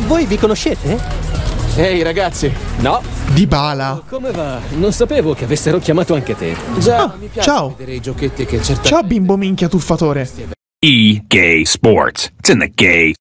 voi vi conoscete? Ehi ragazzi. No. Dybala. Come va? Non sapevo che avessero chiamato anche te. Già, mi piace ciao. vedere i giochetti che certamente... Ciao bimbo minchia tuffatore. EA Sports. It's in the gay.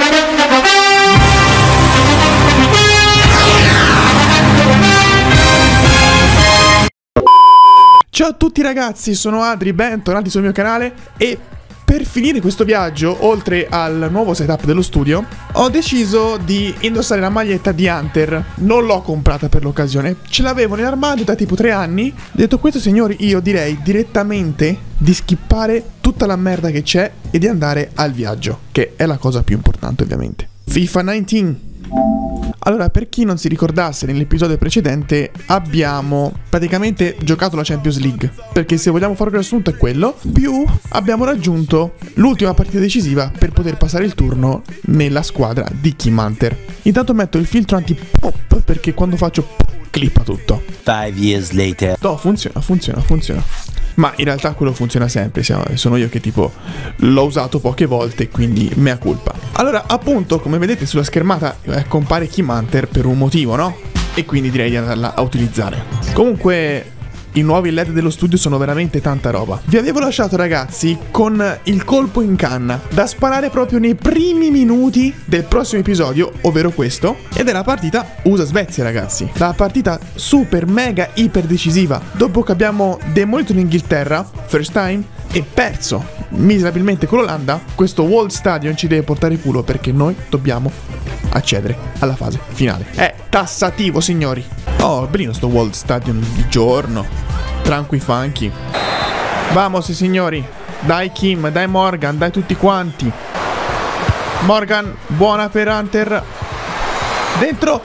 Ciao a tutti ragazzi, sono Adri, bentornati sul mio canale e per finire questo viaggio, oltre al nuovo setup dello studio, ho deciso di indossare la maglietta di Hunter. Non l'ho comprata per l'occasione, ce l'avevo nell'armadio da tipo 3 anni. Detto questo signori, io direi direttamente di skippare tutta la merda che c'è e di andare al viaggio, che è la cosa più importante ovviamente. FIFA 19. Allora, per chi non si ricordasse, nell'episodio precedente abbiamo praticamente giocato la Champions League, perché se vogliamo fare un riassunto è quello, più abbiamo raggiunto l'ultima partita decisiva per poter passare il turno nella squadra di Kim Hunter. Intanto metto il filtro anti-pop perché quando faccio pop clippa tutto. 5 years later. No, funziona. Ma in realtà quello funziona sempre, sono io che tipo l'ho usato poche volte, quindi mea culpa. Allora, appunto, come vedete sulla schermata compare Kim Hunter per un motivo, no? E quindi direi di andarla a utilizzare. Comunque, i nuovi LED dello studio sono veramente tanta roba. Vi avevo lasciato ragazzi con il colpo in canna da sparare proprio nei primi minuti del prossimo episodio, ovvero questo, ed è la partita USA-Svezia ragazzi. La partita super mega iper decisiva. Dopo che abbiamo demolito l'Inghilterra, first time, e perso miserabilmente con l'Olanda, questo Wall Stadium ci deve portare culo perché noi dobbiamo accedere alla fase finale. È tassativo signori. Oh, bellino sto Wall Stadium di giorno. Tranqui funky. Vamos signori. Dai Kim, dai Morgan, dai tutti quanti. Morgan, buona per Hunter. Dentro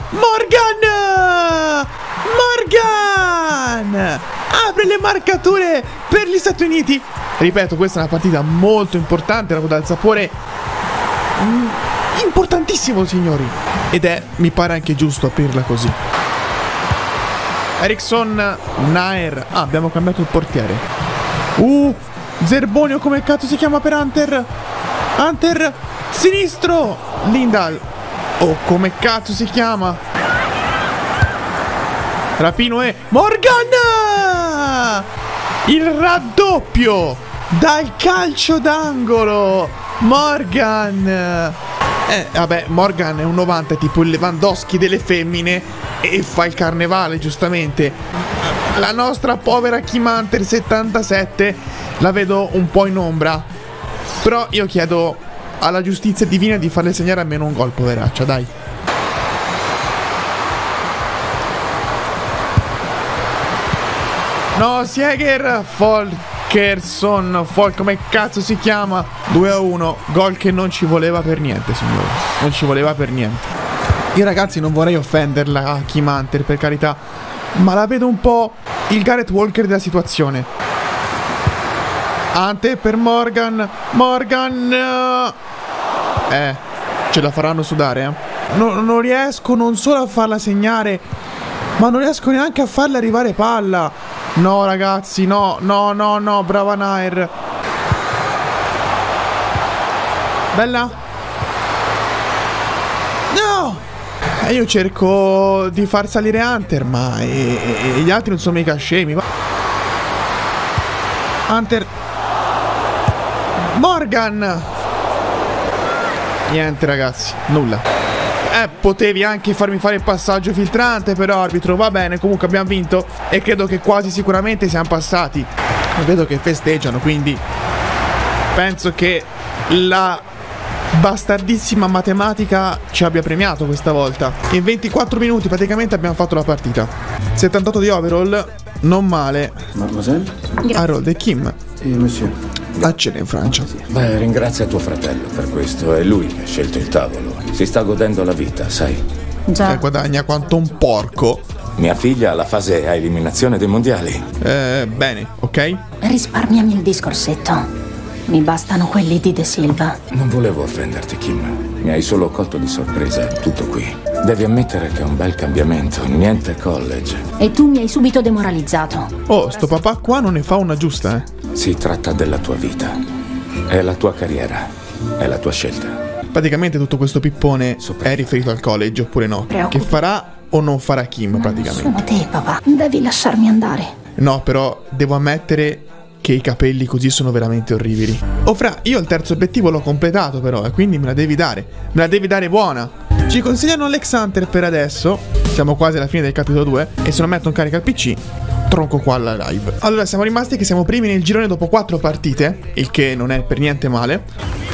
Morgan! Morgan! Apre le marcature per gli Stati Uniti. Ripeto, questa è una partita molto importante, proprio dal sapore importantissimo signori. Ed è, mi pare anche giusto aprirla così. Eriksson, Nair. Ah, abbiamo cambiato il portiere. Zerbonio, come cazzo si chiama per Hunter? Hunter, sinistro. Lindahl. Oh, come cazzo si chiama? Rapino e Morgan! Il raddoppio dal calcio d'angolo. Morgan. Vabbè, Morgan è un 90, tipo il Lewandowski delle femmine, e fa il carnevale, giustamente. La nostra povera Kim Hunter 77 la vedo un po' in ombra. Però io chiedo alla giustizia divina di farle segnare almeno un gol, poveraccia, dai. No, Sieger, Folkersson, come cazzo si chiama? 2-1, gol che non ci voleva per niente, signori. Non ci voleva per niente. Io ragazzi non vorrei offenderla a Kim Hunter, per carità, ma la vedo un po' il Gareth Walker della situazione. Hunter per Morgan. Morgan! Ce la faranno sudare, eh? Non riesco non solo a farla segnare, ma non riesco neanche a farle arrivare palla. No ragazzi, no, brava Nair. Bella. No! E io cerco di far salire Hunter, ma gli altri non sono mica scemi. Hunter. Morgan. Niente ragazzi, nulla. Potevi anche farmi fare il passaggio filtrante, però arbitro, va bene, comunque abbiamo vinto e credo che quasi sicuramente siamo passati. E vedo che festeggiano, quindi penso che la bastardissima matematica ci abbia premiato questa volta. In 24 minuti praticamente abbiamo fatto la partita. 78 di overall, non male. Mademoiselle? Harold e Kim. Monsieur. A cena in Francia. Beh, ringrazia tuo fratello per questo, è lui che ha scelto il tavolo. Si sta godendo la vita, sai. Già. Guadagna quanto un porco. Mia figlia alla fase a eliminazione dei mondiali. Bene, ok? Risparmiami il discorsetto. Mi bastano quelli di De Silva. Non volevo offenderti, Kim. Mi hai solo colto di sorpresa, tutto qui. Devi ammettere che è un bel cambiamento, niente college. E tu mi hai subito demoralizzato. Oh, sto papà qua non ne fa una giusta, Si tratta della tua vita. È la tua carriera. È la tua scelta. Praticamente tutto questo pippone è riferito al college oppure no? Che farà o non farà Kim praticamente? Sono te, papà. Devi lasciarmi andare. No, però devo ammettere che i capelli così sono veramente orribili. Oh fra, io il terzo obiettivo l'ho completato però, e quindi me la devi dare. Me la devi dare buona. Ci consigliano Alex Hunter per adesso. Siamo quasi alla fine del capitolo 2 e se non metto in carica il PC tronco qua la live. Allora siamo rimasti che siamo primi nel girone dopo 4 partite, il che non è per niente male.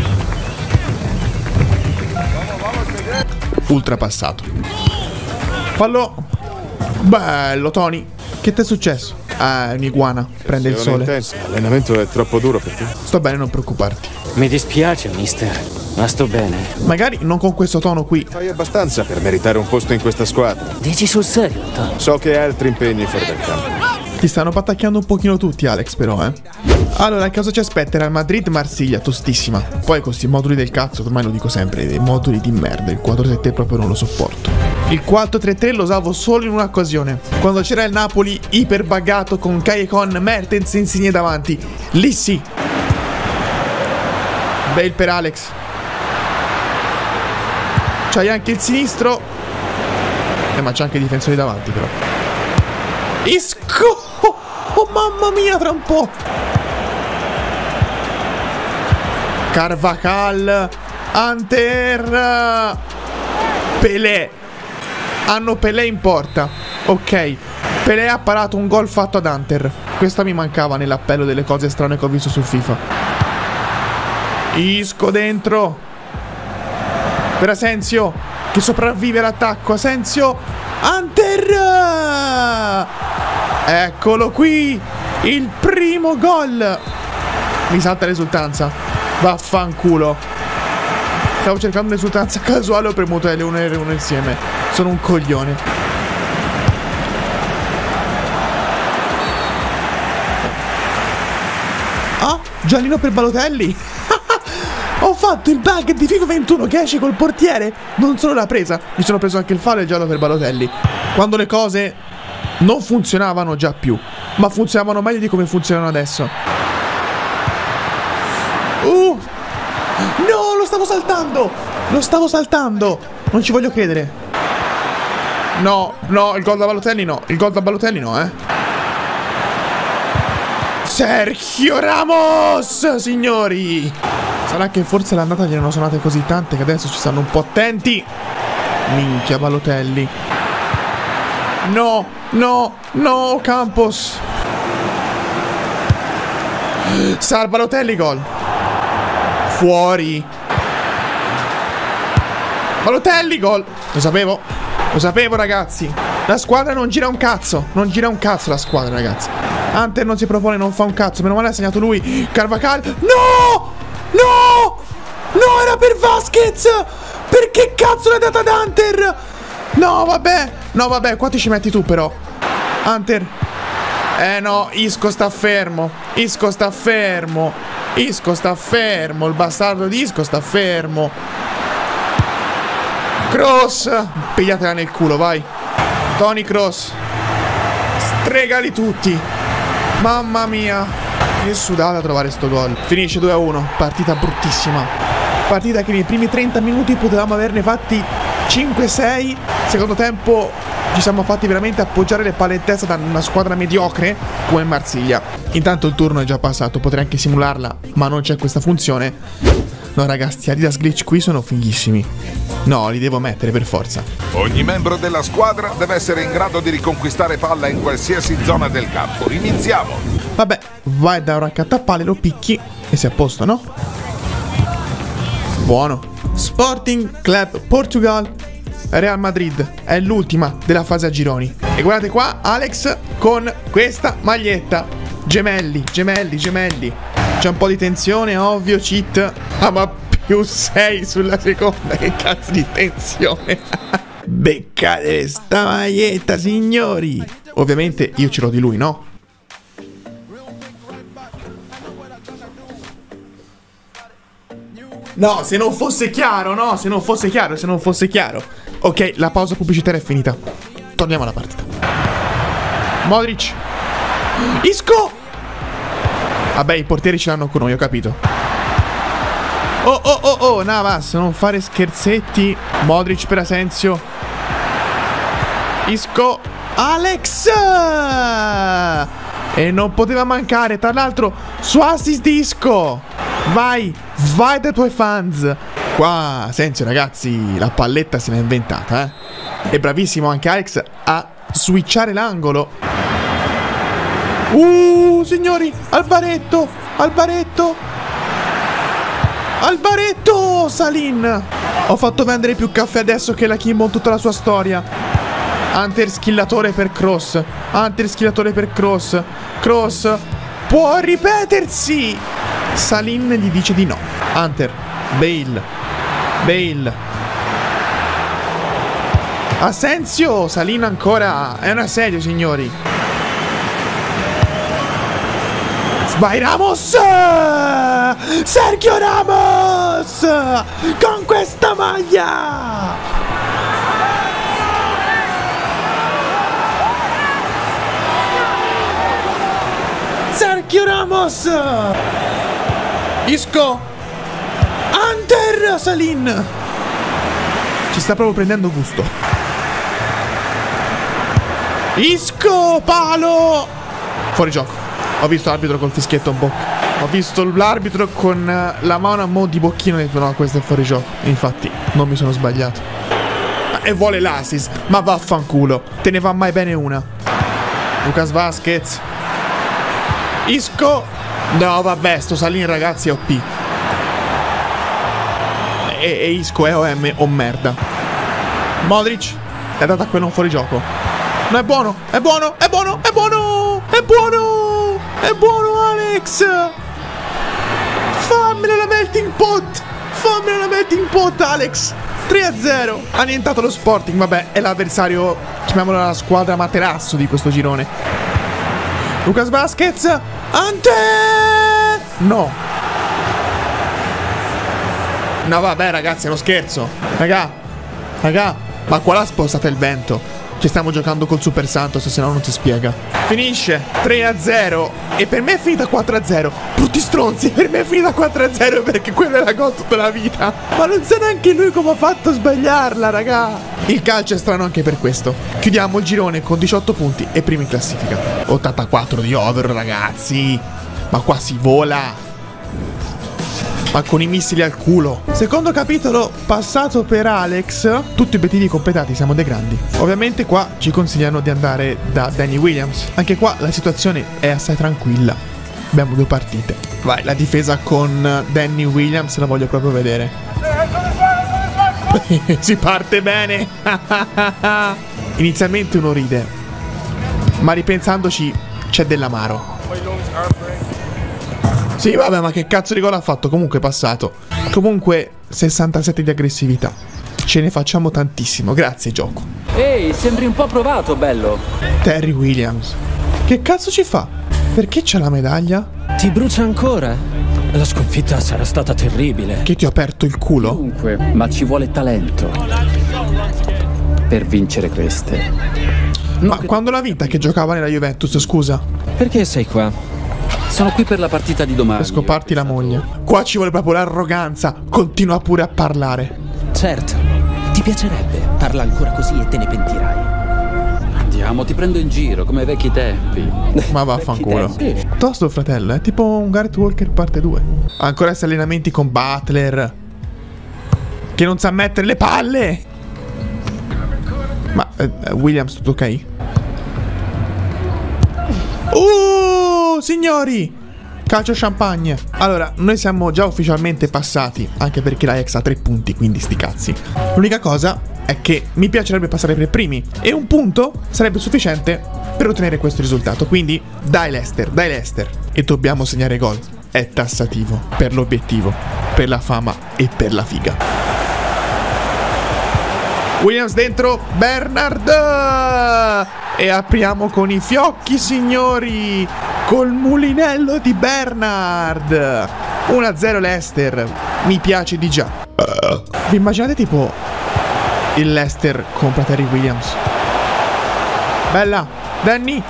Ultrapassato. Fallo. Bello Tony. Che ti è successo? Ah, è un'iguana. Prende il sole. L'allenamento è troppo duro per te. Sto bene, non preoccuparti. Mi dispiace, mister, ma sto bene. Magari non con questo tono qui. Fai abbastanza per meritare un posto in questa squadra. Dici sul serio, Tom? So che hai altri impegni fuori dal campo. Ti stanno pattacchiando un pochino tutti, Alex, però, eh. Allora, cosa ci aspetta? Real Madrid-Marsiglia, tostissima. Poi con questi moduli del cazzo, ormai lo dico sempre, dei moduli di merda. Il 4-3-3 proprio non lo sopporto. Il 4-3-3 lo usavo solo in un'occasione. Quando c'era il Napoli iper buggato con Callejon, Mertens e Insigne davanti. Lì sì. Bale per Alex. C'hai anche il sinistro. Ma c'è anche i difensori davanti, però. Isco! Oh mamma mia, tra un po'. Carvajal. Hunter. Pelé. Hanno Pelé in porta. Ok. Pelé ha parato un gol fatto ad Hunter. Questa mi mancava nell'appello delle cose strane che ho visto su FIFA. Isco dentro. Per Asensio, che sopravvive l'attacco. Asensio. Hunter. Eccolo qui. Il primo gol. Mi salta l'esultanza. Vaffanculo. Stavo cercando un'esultanza casuale. Ho premuto L1 e R1 insieme. Sono un coglione. Ah, giallino per Balotelli. Ho fatto il bug di FIFA 21 che esce col portiere. Non solo l'ha presa, mi sono preso anche il fallo e il giallo per Balotelli. Quando le cose non funzionavano già più, ma funzionavano meglio di come funzionano adesso. No, lo stavo saltando. Lo stavo saltando. Non ci voglio credere. No, no, il gol da Balotelli no. Il gol da Balotelli no, eh. Sergio Ramos, signori. Sarà che forse l'andata gliene hanno suonate così tante che adesso ci stanno un po' attenti. Minchia Balotelli. No, no, no, Campos. Salva Balotelli, gol. Fuori. Balotelli, gol. Lo sapevo ragazzi. La squadra non gira un cazzo. Non gira un cazzo la squadra, ragazzi. Hunter non si propone, non fa un cazzo. Meno male ha segnato lui. Carvajal. No! No! No, era per Vasquez! Perché cazzo l'hai data ad Hunter? No, vabbè. No, vabbè, qua ti ci metti tu però. Hunter. No, Isco sta fermo. Isco sta fermo. Isco sta fermo. Il bastardo di Isco sta fermo. Cross. Pigliatela nel culo, vai. Tony Cross. Stregali tutti. Mamma mia. Che sudata a trovare sto gol. Finisce 2-1. Partita bruttissima. Partita che nei primi 30 minuti potevamo averne fatti 5-6. Secondo tempo ci siamo fatti veramente appoggiare le palle in testa da una squadra mediocre come Marsiglia. Intanto il turno è già passato. Potrei anche simularla, ma non c'è questa funzione. No ragazzi, Adidas Glitch qui sono fighissimi. No, li devo mettere per forza. Ogni membro della squadra deve essere in grado di riconquistare palla in qualsiasi zona del campo. Iniziamo. Vabbè, vai da un raccattapalle, lo picchi e sei a posto, no? Buono. Sporting Club Portugal Real Madrid. È l'ultima della fase a gironi. E guardate qua, Alex con questa maglietta. Gemelli, gemelli, gemelli. C'è un po' di tensione, ovvio, cheat. Ah, ma più 6 sulla seconda. Che cazzo di tensione. Beccate sta maglietta, signori. Ovviamente io ce l'ho di lui, no? No, se non fosse chiaro, no? Se non fosse chiaro. Ok, la pausa pubblicitaria è finita. Torniamo alla partita. Modric. Isco. Vabbè, i portieri ce l'hanno con noi, ho capito. Oh, Navas, non fare scherzetti. Modric per Asensio. Isco. Alex! E non poteva mancare, tra l'altro, su assist di Isco. Vai dai tuoi fans. Qua, Asensio, ragazzi, la palletta se l'ha inventata, eh. È bravissimo anche Alex a switchare l'angolo. Signori, Albaretto, Salin. Ho fatto vendere più caffè adesso che la Kimbo in tutta la sua storia. Hunter skillatore per Cross. Cross può ripetersi. Salin gli dice di no. Hunter, Bale. Asensio, Salin ancora. È un assedio, signori. Vai Ramos! Sergio Ramos! Con questa maglia! Sergio Ramos! Isco! Hunter Salin! Ci sta proprio prendendo gusto. Isco! Palo! Fuori gioco. Ho visto l'arbitro col fischietto in bocca. Ho visto l'arbitro con la mano a mo' di bocchino e ho detto no, questo è fuori gioco. Infatti non mi sono sbagliato. E vuole l'assist. Ma vaffanculo. Te ne va mai bene una. Lucas Vazquez. Isco. No vabbè, sto Salin ragazzi è OP. E Isco è OM o merda. Modric. È data a quello fuori gioco. No, è buono. È buono Alex. Fammela la melting pot Alex. 3-0. Ha annientato lo Sporting. Vabbè, è l'avversario, chiamiamola la squadra materasso di questo girone. Lucas Vazquez. Ante. No vabbè ragazzi, è uno scherzo. Raga, ma qua l'ha spostata il vento. Ci stiamo giocando col Super Santos, se no non si spiega. Finisce 3-0. E per me è finita 4-0. Brutti stronzi, per me è finita 4-0 perché quella è la gol tutta la vita. Ma non sa neanche lui come ha fatto a sbagliarla, raga. Il calcio è strano anche per questo. Chiudiamo il girone con 18 punti e primi in classifica. 84 di over, ragazzi. Ma qua si vola. Ma con i missili al culo. Secondo capitolo passato per Alex. Tutti gli obiettivi completati, siamo dei grandi. Ovviamente qua ci consigliano di andare da Danny Williams. Anche qua la situazione è assai tranquilla. Abbiamo 2 partite. Vai, la difesa con Danny Williams la voglio proprio vedere. Si parte bene. Inizialmente uno ride, ma ripensandoci c'è dell'amaro. Sì, vabbè, ma che cazzo di gol ha fatto? Comunque è passato. Comunque 67 di aggressività. Ce ne facciamo tantissimo. Grazie, gioco. Ehi, sembri un po' provato, bello. Terry Williams. Che cazzo ci fa? Perché c'ha la medaglia? Ti brucia ancora? La sconfitta sarà stata terribile. Che ti ho aperto il culo? Comunque, ma ci vuole talento per vincere queste. Ma quando l'ha vinta che giocava nella Juventus, scusa? Perché sei qua? Sono qui per la partita di domani. Per scoparti la moglie. Qua ci vuole proprio l'arroganza. Continua pure a parlare. Certo, ti piacerebbe. Parla ancora così e te ne pentirai. Andiamo, ti prendo in giro come ai vecchi tempi. Ma vaffanculo. Tosto fratello, è tipo un Gareth Walker parte 2. Ancora questi allenamenti con Butler che non sa mettere le palle. Ma Williams, tutto ok? Signori, calcio champagne. Allora, noi siamo già ufficialmente passati, anche perché l'Ajax ha 3 punti, quindi sti cazzi. L'unica cosa è che mi piacerebbe passare per primi e un punto sarebbe sufficiente per ottenere questo risultato. Quindi dai Leicester. E dobbiamo segnare gol. È tassativo per l'obiettivo, per la fama e per la figa. Williams dentro, Bernard. E apriamo con i fiocchi, signori. Col mulinello di Bernard. 1-0 Leicester. Mi piace di già. Vi immaginate tipo il Leicester compra Terry Williams? Bella. Danny.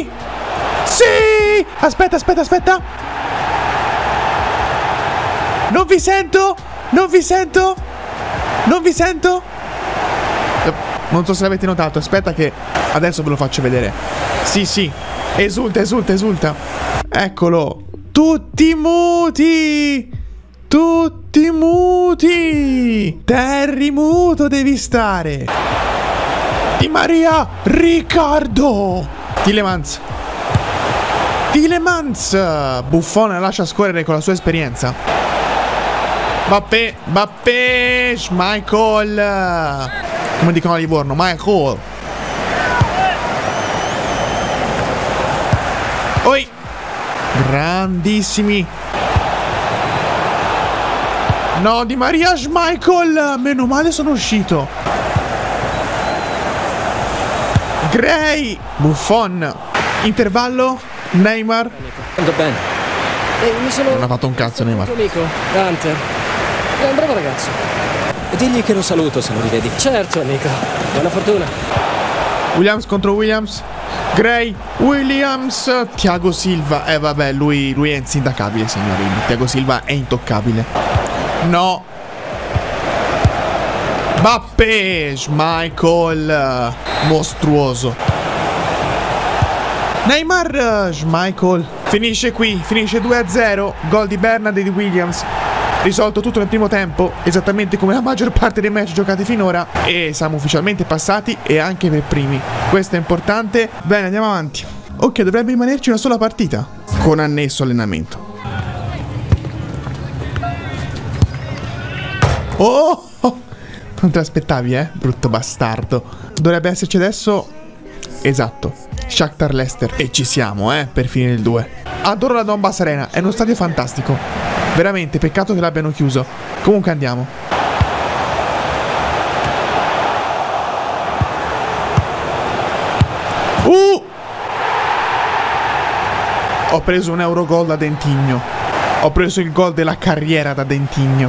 Sì. Aspetta. Non vi sento! Non vi sento! Non vi sento! Non so se l'avete notato, aspetta che adesso ve lo faccio vedere. Sì, sì, esulta, esulta, esulta. Eccolo. Tutti muti! Tutti muti! Terry muto devi stare. Di Maria, Riccardo. Tielemans. Tielemans. Buffon lascia scorrere con la sua esperienza. Mbappé, Schmeichel. Come dicono a Livorno, Michael. Oi. Grandissimi. No, Di Maria, Schmeichel. Meno male sono uscito. Gray. Buffon. Intervallo. Neymar. Andò bene. Non ha fatto un cazzo Neymar. Amico, Hunter. È un bravo ragazzo. Digli che lo saluto se lo rivedi. Certo, amico. Buona fortuna. Williams contro Williams. Gray, Williams, Thiago Silva. Vabbè, lui è insindacabile, signori. Thiago Silva è intoccabile. No. Mbappé, Schmeichel. Mostruoso. Neymar, Schmeichel. Finisce qui, finisce 2-0. Gol di Bernard e di Williams. Risolto tutto nel primo tempo, esattamente come la maggior parte dei match giocati finora. E siamo ufficialmente passati e anche per primi. Questo è importante. Bene, andiamo avanti. Ok, dovrebbe rimanerci una sola partita con annesso allenamento. Oh! Non te l'aspettavi, brutto bastardo. Dovrebbe esserci adesso. Esatto, Shakhtar Leicester. E ci siamo, per finire il 2. Adoro la Donbass Arena, è uno stadio fantastico. Veramente, peccato che l'abbiano chiuso. Comunque andiamo. Ho preso un Eurogol da Dentigno. Ho preso il gol della carriera da Dentigno.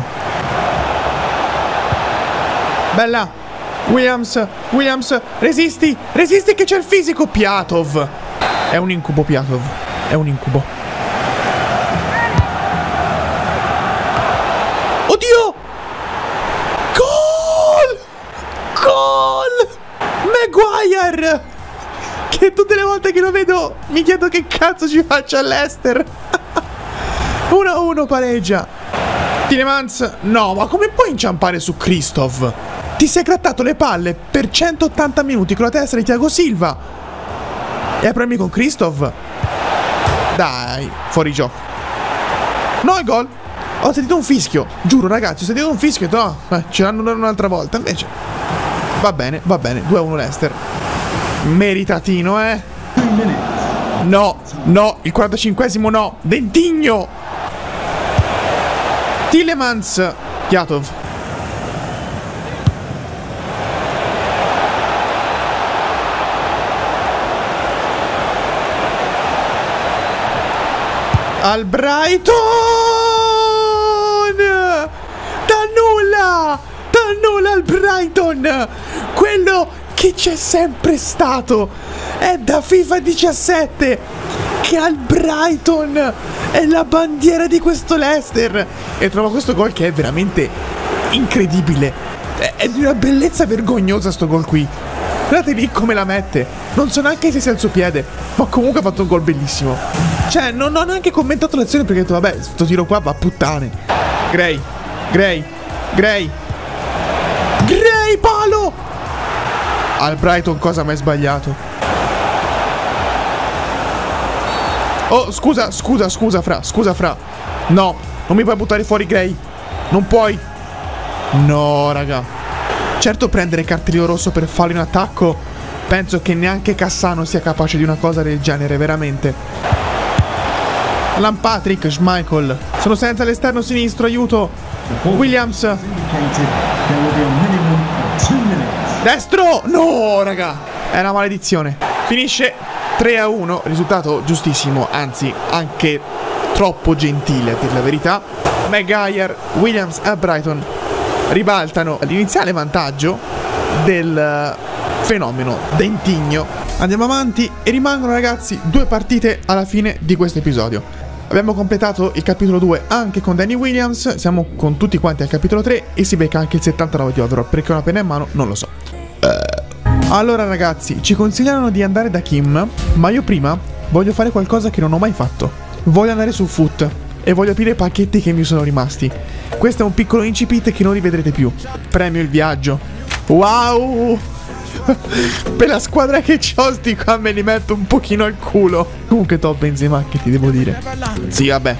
Bella. Williams, resisti, resisti che c'è il fisico. Piatov. È un incubo Piatov. È un incubo. Oddio! Gol! Gol! Maguire! Che tutte le volte che lo vedo mi chiedo che cazzo ci faccia all'Ester. 1-1 pareggia. Tielemans. No, ma come puoi inciampare su Christoph? Ti sei grattato le palle per 180 minuti con la testa di Thiago Silva. E hai problemi con Christoph? Dai, fuori gioco. No, il gol. Ho sentito un fischio. Giuro, ragazzi, ho sentito un fischio. No, ce l'hanno un'altra volta. Invece va bene, 2-1 Leicester. Meritatino, No, il 45esimo no. Dentigno. Tielemans. Piatov. Al Brighton. Da nulla al Brighton. Quello che c'è sempre stato. È da FIFA 17 che al Brighton è la bandiera di questo Leicester. E trovo questo gol che è veramente incredibile. È di una bellezza vergognosa sto gol qui. Guardate lì come la mette. Non so neanche se sia il suo piede, ma comunque ha fatto un gol bellissimo. Cioè non ho neanche commentato l'azione perché ho detto vabbè, sto tiro qua va a puttane. Gray, palo. Al Brighton cosa mi hai sbagliato? Oh, scusa, fra. No, non mi puoi buttare fuori Gray. Non puoi. No, raga. Certo, prendere cartellino rosso per fallo in attacco, penso che neanche Cassano sia capace di una cosa del genere, veramente. Lampatrick, Schmeichel. Sono senza l'esterno sinistro, aiuto. Williams. Destro. No, raga. È una maledizione. Finisce 3-1, risultato giustissimo, anzi anche troppo gentile a dir la verità. Maguire, Williams e Brighton ribaltano l'iniziale vantaggio del fenomeno Dentigno. Andiamo avanti e rimangono, ragazzi, 2 partite alla fine di questo episodio. Abbiamo completato il capitolo 2 anche con Danny Williams. Siamo con tutti quanti al capitolo 3 e si becca anche il 79 di Overlord. Perché ho una penna in mano? Non lo so. Allora ragazzi, ci consigliano di andare da Kim, ma io prima voglio fare qualcosa che non ho mai fatto. Voglio andare su Foot e voglio aprire i pacchetti che mi sono rimasti. Questo è un piccolo incipit che non rivedrete più. Premio il viaggio. Wow! Per la squadra che c'ho, sti qua me li metto un pochino al culo. Comunque top Benzema, che ti devo dire. Sì, vabbè.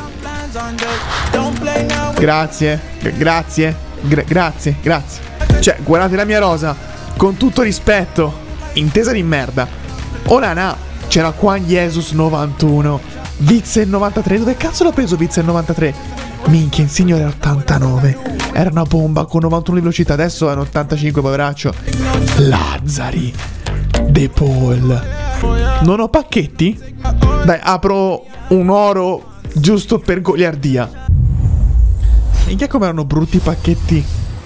Grazie. Grazie. Cioè, guardate la mia rosa. Con tutto rispetto, intesa di merda. Onana, c'era Juan Jesus 91, Witzel 93. Dove cazzo l'ho preso Witzel 93? Minchia, Insigne era 89. Era una bomba con 91 di velocità. Adesso è un 85, poveraccio. Lazzari, De Paul. Non ho pacchetti? Dai, apro un oro giusto per goliardia. Minchia come erano brutti i pacchetti.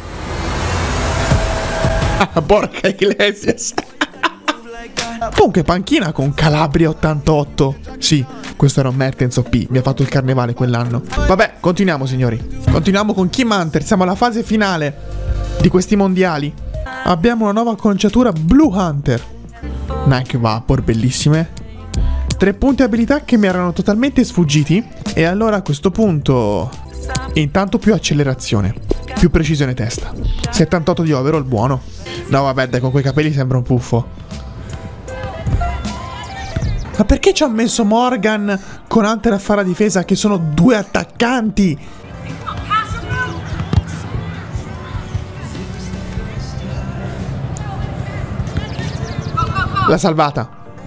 Porca Iglesias. Comunque panchina con Calabria 88. Sì, questo era un Mertens OP. Mi ha fatto il carnevale quell'anno. Vabbè, continuiamo signori. Continuiamo con Kim Hunter. Siamo alla fase finale di questi mondiali. Abbiamo una nuova acconciatura Blue Hunter. Nike Vapor, bellissime. 3 punti abilità che mi erano totalmente sfuggiti. E allora a questo punto intanto più accelerazione, più precisione testa. 78 di overall, buono. No vabbè dai, con quei capelli sembra un puffo. Ma perché ci ha messo Morgan con Hunter a fare la difesa che sono 2 attaccanti? La salvata.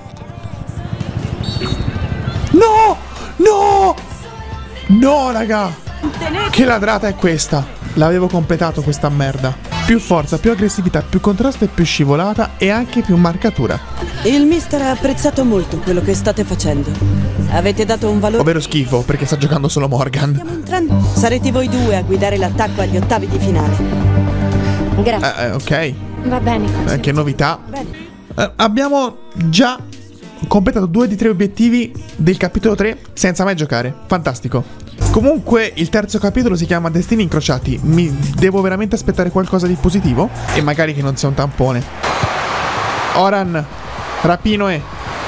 No raga. Che ladrata è questa? L'avevo completato questa merda. Più forza, più aggressività, più contrasto e più scivolata e anche più marcatura. Il mister ha apprezzato molto quello che state facendo. Avete dato un valore... Ovvero schifo, perché sta giocando solo Morgan. Sarete voi due a guidare l'attacco agli ottavi di finale. Grazie. Ok. Va bene. Che novità. Abbiamo già completato 2 di 3 obiettivi del capitolo 3 senza mai giocare. Fantastico. Comunque il terzo capitolo si chiama Destini incrociati. Mi devo veramente aspettare qualcosa di positivo e magari che non sia un tampone. Oran, Rapinoe.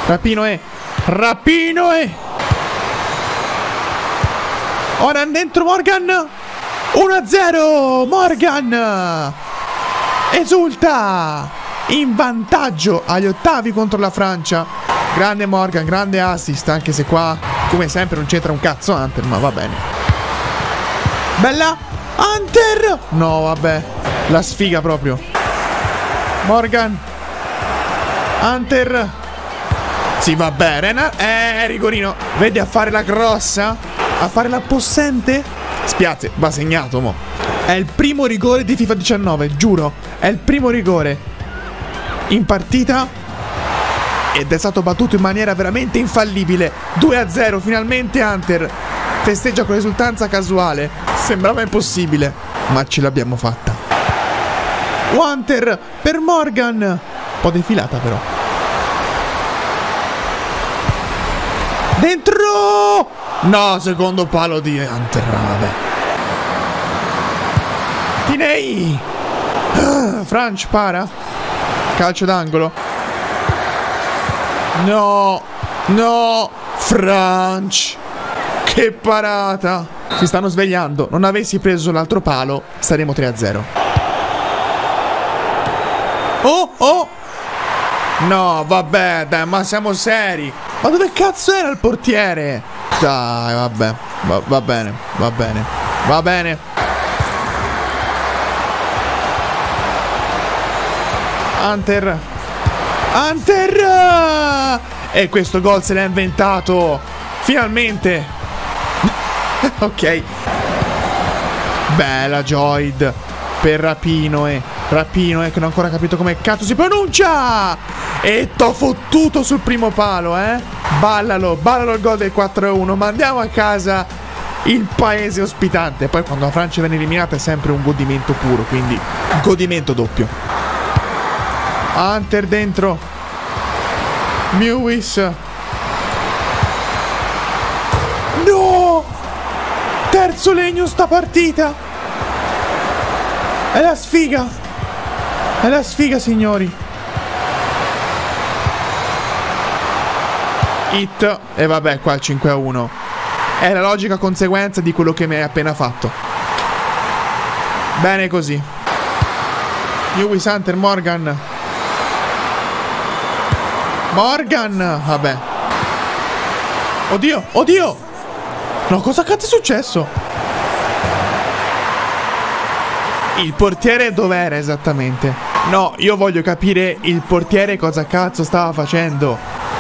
Oran dentro Morgan. 1-0 Morgan esulta in vantaggio agli ottavi contro la Francia. Grande Morgan, grande assist, anche se qua come sempre non c'entra un cazzo Hunter, ma va bene. Bella Hunter. No vabbè, la sfiga proprio. Morgan, Hunter. Sì vabbè, rigorino. Vedi a fare la grossa, a fare la possente. Spiazze, va segnato mo. È il primo rigore di FIFA 19, giuro. È il primo rigore in partita ed è stato battuto in maniera veramente infallibile. 2-0, finalmente Hunter festeggia con esultanza casuale. Sembrava impossibile, ma ce l'abbiamo fatta. Hunter per Morgan. Un po' defilata però. Dentro! No, secondo palo di Hunter, vabbè. Tinei! Franch para. Calcio d'angolo. No, Franch. Che parata. Si stanno svegliando. Non avessi preso l'altro palo saremo 3-0. Oh. No, vabbè, dai, ma siamo seri. Ma dove cazzo era il portiere? Dai, vabbè. Va bene. Hunter. E questo gol se l'ha inventato. Finalmente. Ok. Bella Joyd per Rapinoe che non ho ancora capito come cazzo si pronuncia. E t'ho fottuto sul primo palo, Ballalo il gol del 4-1. Mandiamo a casa il paese ospitante. Poi quando la Francia viene eliminata è sempre un godimento puro, quindi godimento doppio. Hunter dentro. Terzo legno sta partita. È la sfiga. È la sfiga, signori. Hit. E vabbè, qua il 5-1. È la logica conseguenza di quello che mi hai appena fatto. Bene così. Lewis Hunter, Morgan. Morgan. Vabbè. Oddio, oddio. No, cosa cazzo è successo? Il portiere dov'era esattamente? No, io voglio capire il portiere cosa cazzo stava facendo.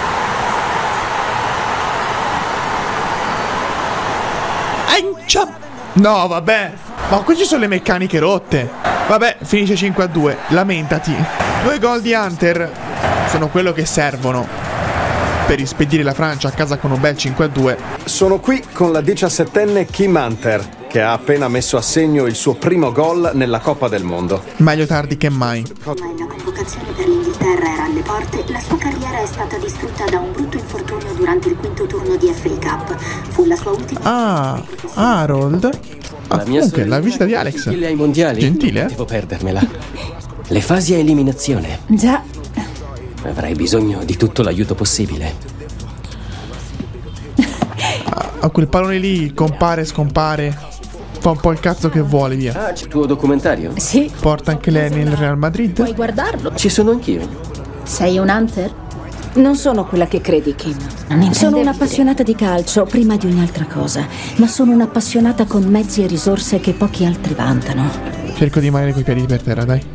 No, vabbè. Ma qui ci sono le meccaniche rotte. Vabbè, finisce 5-2. Lamentati. 2 gol di Hunter sono quello che servono per ispedire la Francia a casa con un bel 5-2. Sono qui con la 17enne Kim Hunter, che ha appena messo a segno il suo primo gol nella Coppa del Mondo. Meglio tardi che mai. Ma la convocazione per l'Inghilterra era alle porte, la sua carriera è stata distrutta da un brutto infortunio durante il quinto turno di FA Cup. Fu la sua ultima... Ah, Harold. Ah, comunque, la visita di Alex. Gentile ai mondiali. Gentile, Devo perdermela. Le fasi a eliminazione. Già. Avrei bisogno di tutto l'aiuto possibile. A quel pallone lì compare, scompare. Fa un po' il cazzo che vuole, via. Ah, c'è il tuo documentario? Sì. Porta anche lei nel Real Madrid? Puoi guardarlo. Ci sono anch'io. Sei un hunter? Non sono quella che credi, Kim. Sono un'appassionata di calcio prima di ogni altra cosa, ma sono un'appassionata con mezzi e risorse che pochi altri vantano. Cerco di rimanere coi piedi per terra, dai.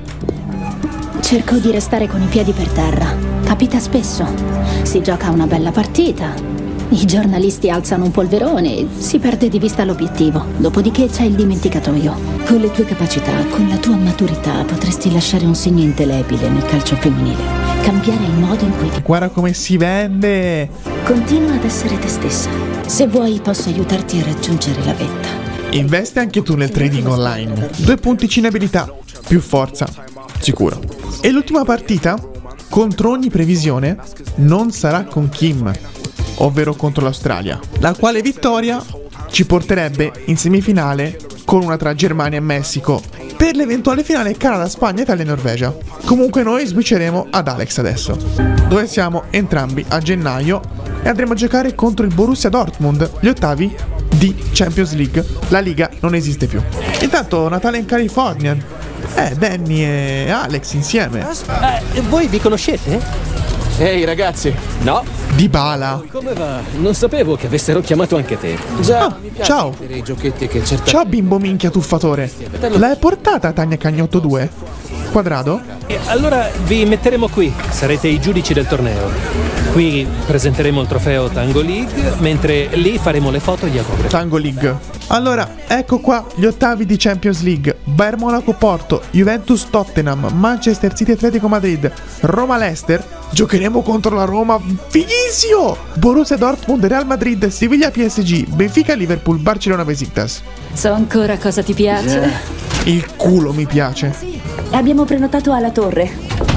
Cerco di restare con i piedi per terra. Capita spesso. Si gioca una bella partita. I giornalisti alzano un polverone, si perde di vista l'obiettivo. Dopodiché c'è il dimenticatoio. Con le tue capacità, con la tua maturità, potresti lasciare un segno indelebile nel calcio femminile. Cambiare il modo in cui ti... Guarda come si vende! Continua ad essere te stessa. Se vuoi, posso aiutarti a raggiungere la vetta. Investe anche tu nel trading online. 2 punticini abilità, più forza, sicuro. E l'ultima partita, contro ogni previsione, non sarà con Kim, ovvero contro l'Australia, la quale vittoria ci porterebbe in semifinale con una tra Germania e Messico per l'eventuale finale Canada, Spagna, Italia e Norvegia. Comunque noi switcheremo ad Alex adesso, dove siamo entrambi a gennaio e andremo a giocare contro il Borussia Dortmund, gli ottavi di Champions League. La Liga non esiste più. Intanto Natale in California. Danny e Alex insieme. Voi vi conoscete? Ehi ragazzi. No. Dybala. Come va? Non sapevo che avessero chiamato anche te. Già, ciao. I giochetti che certamente... Ciao bimbo minchia tuffatore. L'hai portata Tania Cagnotto 2? Quadrado? E allora vi metteremo qui. Sarete i giudici del torneo. Qui presenteremo il trofeo Tango League, mentre lì faremo le foto e gli autografi. Tango League. Allora, ecco qua gli ottavi di Champions League. Bayern Monaco Porto, Juventus Tottenham, Manchester City Atletico Madrid, Roma Leicester. Giocheremo contro la Roma, fighissimo! Borussia Dortmund, Real Madrid, Siviglia PSG, Benfica Liverpool, Barcellona Besiktas. So ancora cosa ti piace. Il culo mi piace. Abbiamo prenotato alla torre.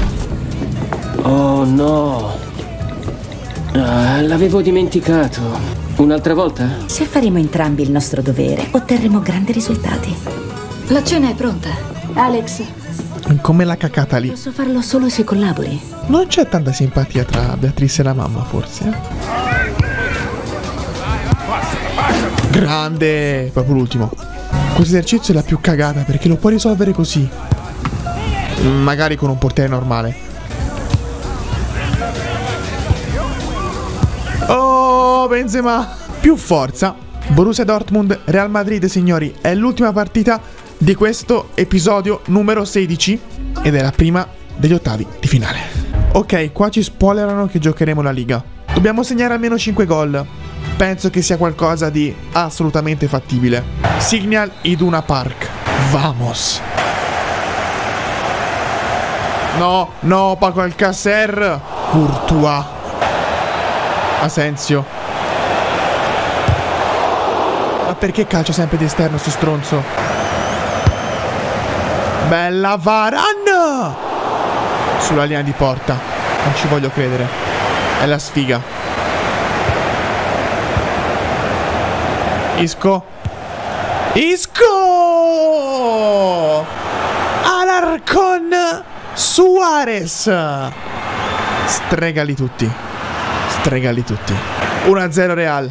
Oh no. L'avevo dimenticato. Un'altra volta? Se faremo entrambi il nostro dovere, otterremo grandi risultati. La cena è pronta. Alex, Come la cacata lì. posso farlo solo se collabori. Non c'è tanta simpatia tra Beatrice e la mamma, forse. Grande! Proprio l'ultimo. Questo esercizio è la più cagata perché lo puoi risolvere così. Magari con un portiere normale. Oh, Benzema! Più forza. Borussia Dortmund, Real Madrid, signori. È l'ultima partita di questo episodio numero 16 ed è la prima degli ottavi di finale. Ok, qua ci spoilerano che giocheremo la Liga. Dobbiamo segnare almeno 5 gol. Penso che sia qualcosa di assolutamente fattibile. Signal Iduna Park. Vamos. No, no, Paco Alcacer. Courtois. Asensio. Ma perché calcia sempre di esterno sto stronzo? Bella Varane! Sulla linea di porta. Non ci voglio credere. È la sfiga. Isco. Isco! Alarcón Suarez. Stregali tutti. Stregali tutti. 1-0 Real.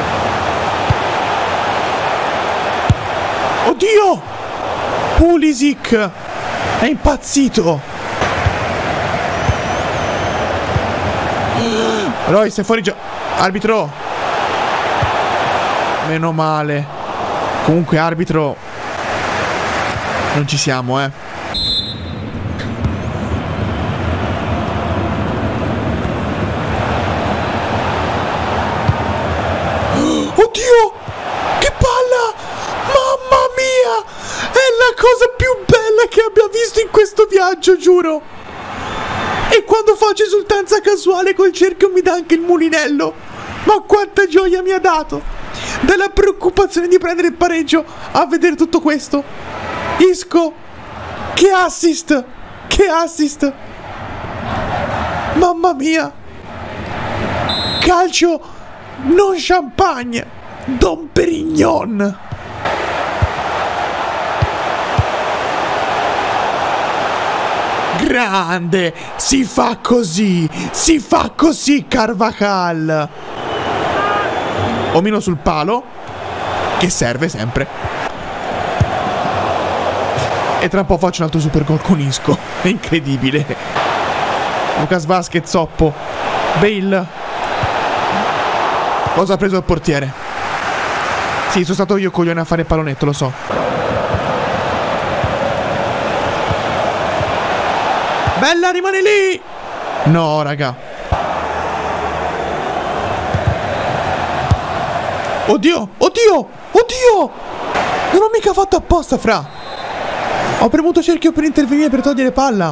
Oddio! Pulisic è impazzito. Royce è fuori gioco. Arbitro. Meno male. Comunque arbitro. Non ci siamo, Oddio! Che palla! Mamma mia! È la cosa più bella che abbia visto in questo viaggio, giuro! E quando faccio esultanza casuale col cerchio mi dà anche il mulinello! Ma quanta gioia mi ha dato! Dalla preoccupazione di prendere il pareggio a vedere tutto questo. Isco! Che assist! Che assist! Mamma mia! Calcio non champagne! Dom Perignon! Grande! Si fa così! Si fa così, Carvajal! Omino sul palo, che serve sempre. E tra un po' faccio un altro super gol con Isco. È incredibile. Lucas Vázquez, zoppo. Bale. Cosa ha preso il portiere? Sì, sono stato io coglione a fare il pallonetto, lo so. Bella, rimane lì! No, raga. Oddio, oddio, oddio! Non ho mica fatto apposta, fra. Ho premuto cerchio per intervenire per togliere palla.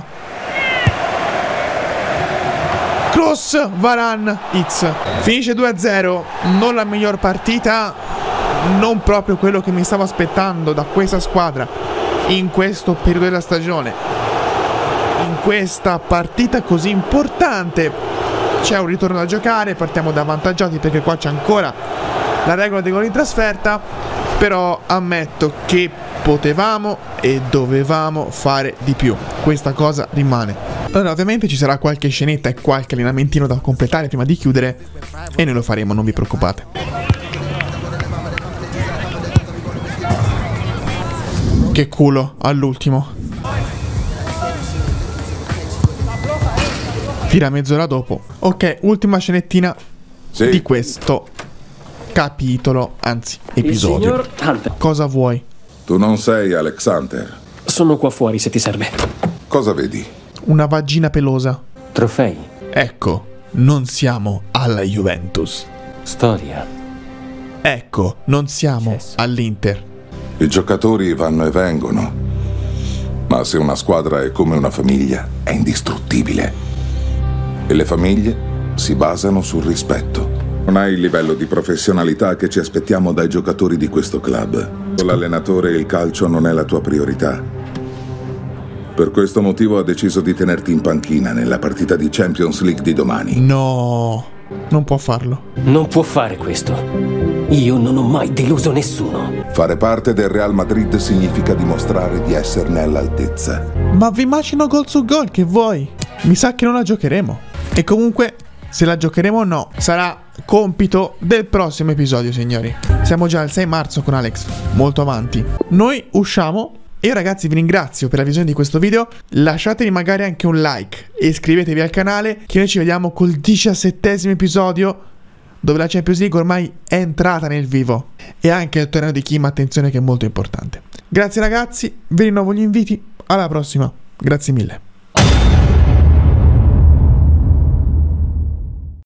Cross, Varane, X. Finisce 2-0. Non la miglior partita. Non proprio quello che mi stavo aspettando da questa squadra in questo periodo della stagione. In questa partita così importante. C'è un ritorno da giocare. Partiamo da avvantaggiati perché qua c'è ancora la regola dei gol in trasferta. Però ammetto che potevamo e dovevamo fare di più. Questa cosa rimane. Allora ovviamente ci sarà qualche scenetta e qualche allenamentino da completare prima di chiudere. E noi lo faremo, non vi preoccupate. Che culo all'ultimo. Tira mezz'ora dopo. Ok, ultima scenettina di questo capitolo, anzi episodio. Cosa vuoi? Tu non sei Alex Hunter. Sono qua fuori se ti serve. Cosa vedi? Una vagina pelosa. Trofei. Ecco, non siamo alla Juventus. Storia. Ecco, non siamo all'Inter. I giocatori vanno e vengono, ma se una squadra è come una famiglia, è indistruttibile. E le famiglie si basano sul rispetto. Non hai il livello di professionalità che ci aspettiamo dai giocatori di questo club. L'allenatore e il calcio non è la tua priorità. Per questo motivo ha deciso di tenerti in panchina nella partita di Champions League di domani. No, non può farlo. Non può fare questo. Io non ho mai deluso nessuno. Fare parte del Real Madrid significa dimostrare di esserne all'altezza. Ma vi immagino gol su gol, che vuoi? Mi sa che non la giocheremo. E comunque, se la giocheremo o no, sarà compito del prossimo episodio, signori. Siamo già al 6 marzo con Alex, molto avanti. Noi usciamo. E io ragazzi vi ringrazio per la visione di questo video. Lasciatemi magari anche un like e iscrivetevi al canale, che noi ci vediamo col 17° episodio, dove la Champions League ormai è entrata nel vivo. E anche il torneo di Kim, attenzione che è molto importante. Grazie ragazzi, vi rinnovo gli inviti. Alla prossima, grazie mille.